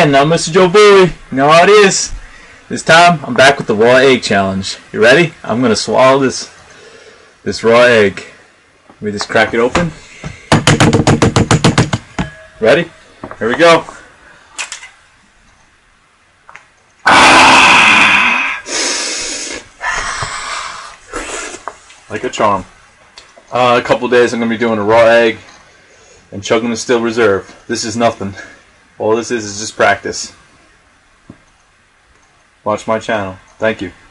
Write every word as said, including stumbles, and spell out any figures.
again. I'm Mister Joe Bowie. You know how it is. This time, I'm back with the raw egg challenge. You ready? I'm gonna swallow this this raw egg. Let me just crack it open. Ready? Here we go. Ah! Like a charm. Uh, a couple days I'm gonna be doing a raw egg and chugging the Still Reserve. This is nothing. All this is is just practice. Watch my channel. Thank you.